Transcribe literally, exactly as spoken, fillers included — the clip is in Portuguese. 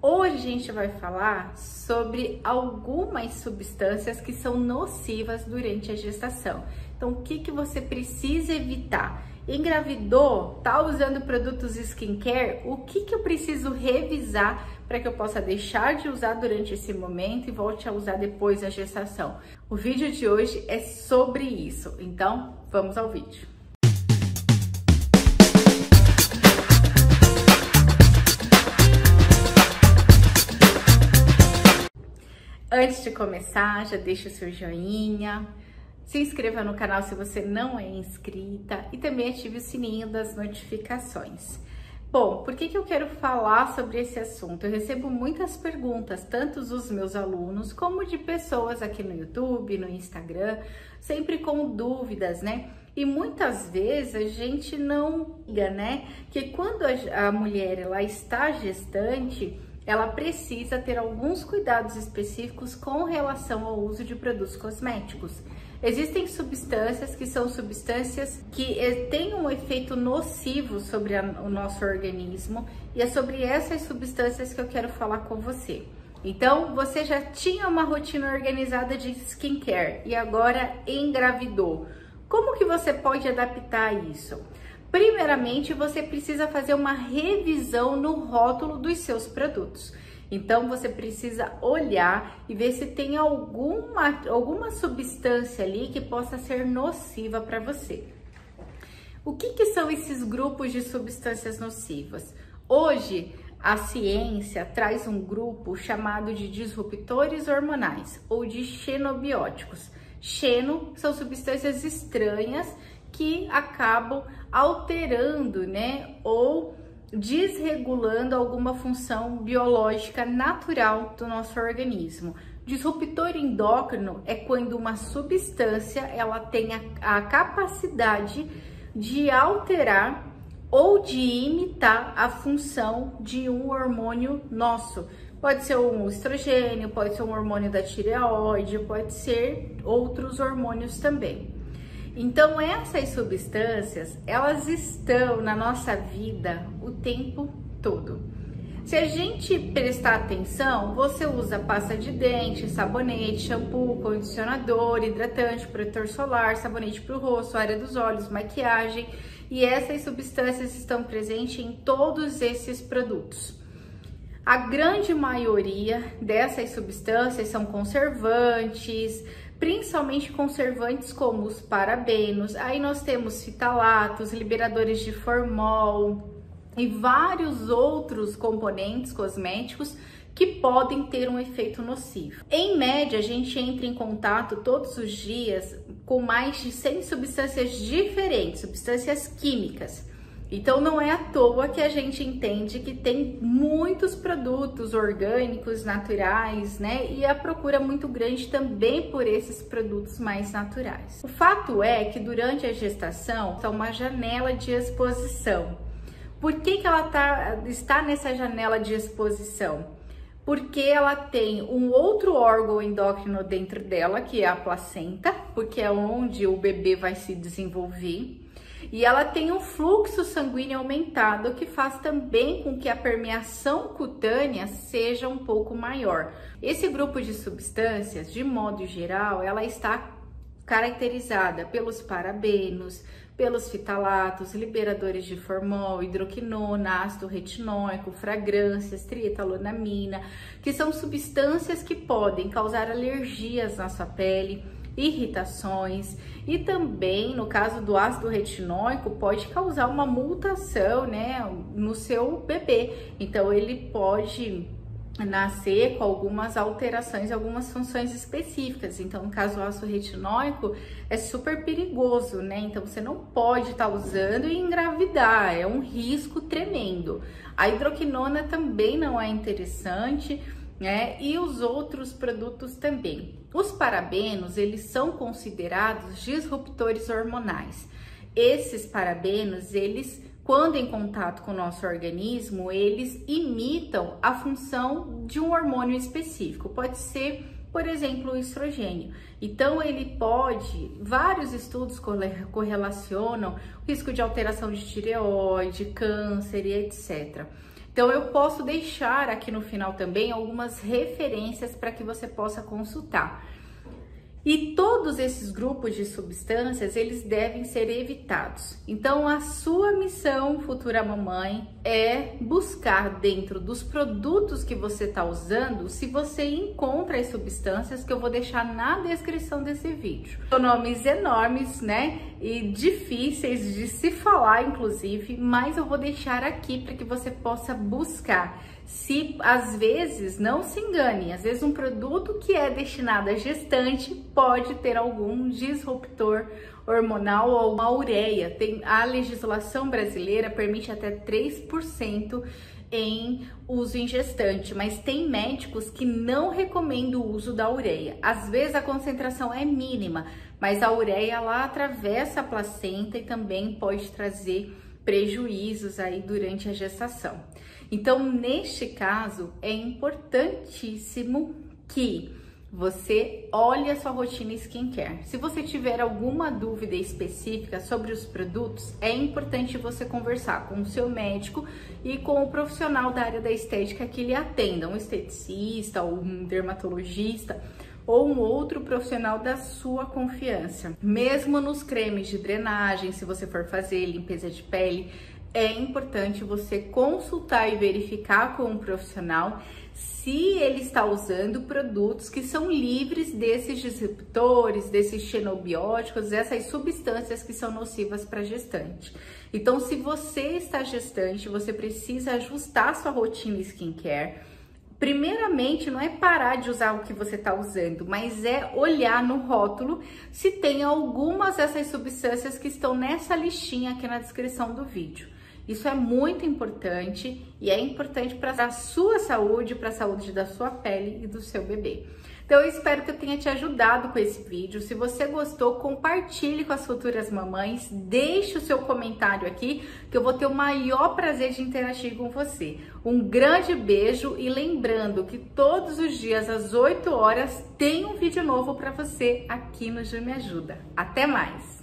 Hoje a gente vai falar sobre algumas substâncias que são nocivas durante a gestação. Então, o que, que você precisa evitar? Engravidou? Tá usando produtos skincare? O que, que eu preciso revisar para que eu possa deixar de usar durante esse momento e volte a usar depois da gestação? O vídeo de hoje é sobre isso, então vamos ao vídeo. Antes de começar, já deixa o seu joinha, se inscreva no canal se você não é inscrita e também ative o sininho das notificações. Bom, por que que eu quero falar sobre esse assunto? Eu recebo muitas perguntas, tanto dos meus alunos como de pessoas aqui no YouTube, no Instagram, sempre com dúvidas, né? E muitas vezes a gente não liga, né? Que quando a mulher ela está gestante, ela precisa ter alguns cuidados específicos com relação ao uso de produtos cosméticos. Existem substâncias que são substâncias que têm um efeito nocivo sobre a, o nosso organismo e é sobre essas substâncias que eu quero falar com você. Então, você já tinha uma rotina organizada de skincare e agora engravidou. Como que você pode adaptar isso? Primeiramente, você precisa fazer uma revisão no rótulo dos seus produtos. Então, você precisa olhar e ver se tem alguma, alguma substância ali que possa ser nociva para você. O que, que são esses grupos de substâncias nocivas? Hoje, a ciência traz um grupo chamado de disruptores hormonais ou de xenobióticos. Xeno são substâncias estranhas que acabam alterando, né, ou desregulando alguma função biológica natural do nosso organismo. Disruptor endócrino é quando uma substância ela tem a, a capacidade de alterar ou de imitar a função de um hormônio nosso. Pode ser um estrogênio, pode ser um hormônio da tireoide, pode ser outros hormônios também. Então, essas substâncias, elas estão na nossa vida o tempo todo. Se a gente prestar atenção, você usa pasta de dente, sabonete, shampoo, condicionador, hidratante, protetor solar, sabonete para o rosto, área dos olhos, maquiagem, e essas substâncias estão presentes em todos esses produtos. A grande maioria dessas substâncias são conservantes, principalmente conservantes como os parabenos, aí nós temos fitalatos, liberadores de formol e vários outros componentes cosméticos que podem ter um efeito nocivo. Em média, a gente entra em contato todos os dias com mais de cem substâncias diferentes, substâncias químicas. Então, não é à toa que a gente entende que tem muitos produtos orgânicos, naturais, né? E a procura muito grande também por esses produtos mais naturais. O fato é que durante a gestação, é uma janela de exposição. Por que que ela tá, está nessa janela de exposição? Porque ela tem um outro órgão endócrino dentro dela, que é a placenta, porque é onde o bebê vai se desenvolver. E ela tem um fluxo sanguíneo aumentado, que faz também com que a permeação cutânea seja um pouco maior. Esse grupo de substâncias, de modo geral, ela está caracterizada pelos parabenos, pelos fitalatos, liberadores de formol, hidroquinona, ácido retinóico, fragrâncias, trietalolamina, que são substâncias que podem causar alergias na sua pele, irritações e também, no caso do ácido retinóico, pode causar uma mutação, né, no seu bebê. Então, ele pode nascer com algumas alterações, algumas funções específicas. Então, no caso do ácido retinóico, é super perigoso, né? Então, você não pode estar usando e engravidar, é um risco tremendo. A hidroquinona também não é interessante, né? E os outros produtos também. Os parabenos, eles são considerados disruptores hormonais. Esses parabenos, eles, quando em contato com o nosso organismo, eles imitam a função de um hormônio específico. Pode ser, por exemplo, o estrogênio. Então, ele pode, vários estudos correlacionam o risco de alteração de tireoide, câncer e etcétera. Então eu posso deixar aqui no final também algumas referências para que você possa consultar. E todos esses grupos de substâncias, eles devem ser evitados. Então, a sua missão, futura mamãe, é buscar dentro dos produtos que você está usando, se você encontra as substâncias que eu vou deixar na descrição desse vídeo. São nomes enormes, né? E difíceis de se falar, inclusive, mas eu vou deixar aqui para que você possa buscar. Se às vezes, não se engane, às vezes um produto que é destinado a gestante pode ter algum disruptor hormonal ou uma ureia. Tem, a legislação brasileira permite até três por cento em uso em gestante, mas tem médicos que não recomendam o uso da ureia. Às vezes a concentração é mínima, mas a ureia lá atravessa a placenta e também pode trazer prejuízos aí durante a gestação. Então, neste caso, é importantíssimo que você olhe a sua rotina skincare. Se você tiver alguma dúvida específica sobre os produtos, é importante você conversar com o seu médico e com o profissional da área da estética que lhe atenda, um esteticista ou um dermatologista ou um outro profissional da sua confiança. Mesmo nos cremes de drenagem, se você for fazer limpeza de pele, é importante você consultar e verificar com um profissional se ele está usando produtos que são livres desses disruptores, desses xenobióticos, dessas substâncias que são nocivas para a gestante. Então, se você está gestante, você precisa ajustar sua rotina skincare. Primeiramente, não é parar de usar o que você está usando, mas é olhar no rótulo se tem algumas dessas substâncias que estão nessa listinha aqui na descrição do vídeo. Isso é muito importante e é importante para a sua saúde, para a saúde da sua pele e do seu bebê. Então eu espero que eu tenha te ajudado com esse vídeo. Se você gostou, compartilhe com as futuras mamães, deixe o seu comentário aqui que eu vou ter o maior prazer de interagir com você. Um grande beijo e lembrando que todos os dias às oito horas tem um vídeo novo para você aqui no Ju Me Ajuda. Até mais!